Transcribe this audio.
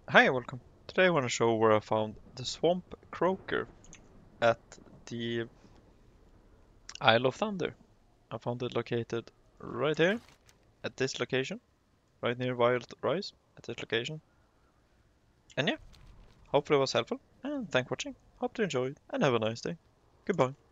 Hi and welcome. Today I want to show where I found the Swamp Croaker at the Isle of Thunder. I found it located right here at this location, right near Wild Rise at this location. And yeah, hopefully it was helpful and thanks for watching. Hope you enjoyed and have a nice day. Goodbye.